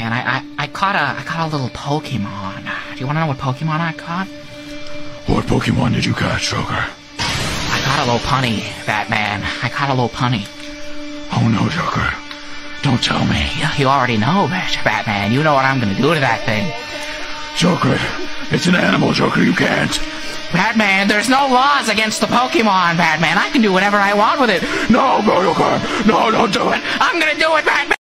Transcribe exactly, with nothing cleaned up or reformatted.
Batman. I, I, I caught a I caught a little Pokemon. Do you want to know what Pokemon I caught? What Pokemon did you catch, Joker? I caught a Lopunny, Batman. I caught a Lopunny. Oh no, Joker. Don't tell me. You, you already know, Batman. You know what I'm gonna do to that thing. Joker, it's an animal, Joker. You can't. Batman, there's no laws against the Pokemon, Batman. I can do whatever I want with it. No, Joker. No, don't do it. I'm gonna do it, Batman.